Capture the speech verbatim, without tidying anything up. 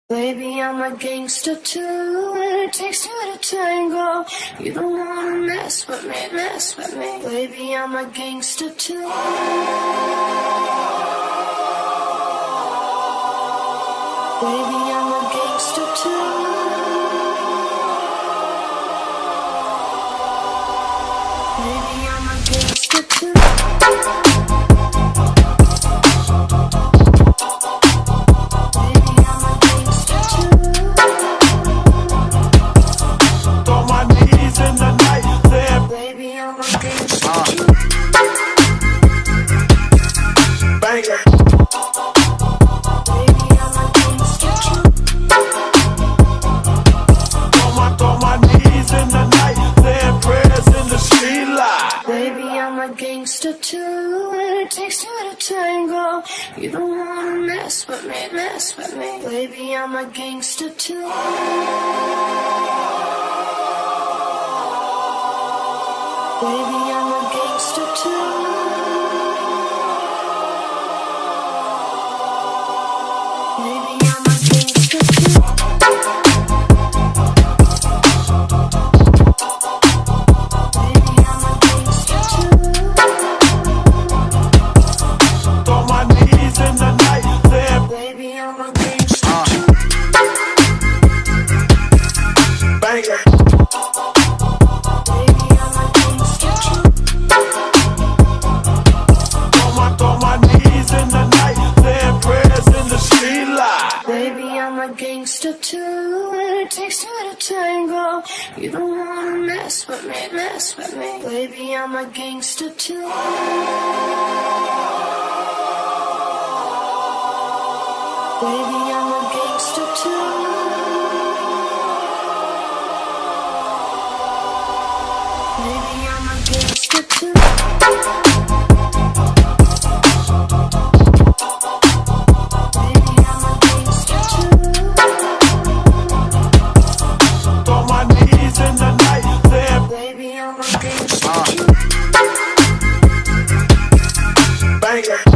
Baby, I'm a gangster too, and it takes two to tango. You don't wanna mess with me, mess with me. Baby, I'm a gangster too. Baby, I'm a gangster too. Baby, I'm a gangster too. Gangster too, and it takes two to tango. You don't wanna mess with me, mess with me. Baby, I'm a gangster too. Baby, I'm a gangster too. Baby, I'm a gangster too. Gangster too, and it takes two to tango. You don't wanna mess with me, mess with me. Baby, I'm a gangster too. Baby, I'm a gangster too. Baby, I'm a gangster too. Bang it.